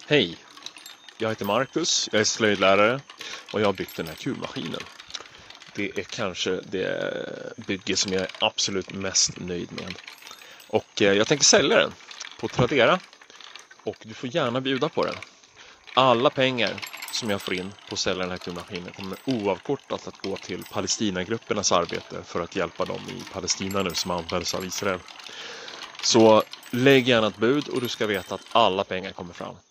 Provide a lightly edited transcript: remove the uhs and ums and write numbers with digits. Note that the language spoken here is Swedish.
Hej, jag heter Marcus, jag är slöjdlärare och jag har byggt den här kubmaskinen. Det är kanske det bygge som jag är absolut mest nöjd med. Och jag tänker sälja den på Tradera och du får gärna bjuda på den. Alla pengar som jag får in på att sälja den här kubmaskinen kommer oavkortat att gå till Palestinagruppernas arbete för att hjälpa dem i Palestina nu som används av Israel. Så lägg gärna ett bud och du ska veta att alla pengar kommer fram.